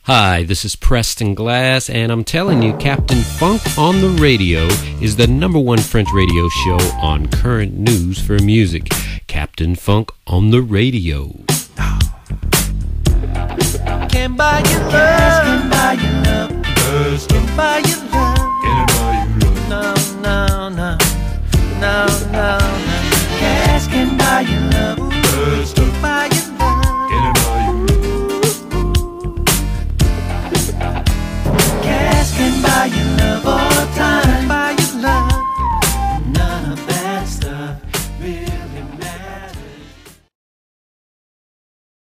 Hi, this is Preston Glass, and I'm telling you, Captain Funk on the Radio is the #1 French radio show on current news for music. Captain Funk on the Radio. Can't buy your love, can't buy your love, can't buy your love.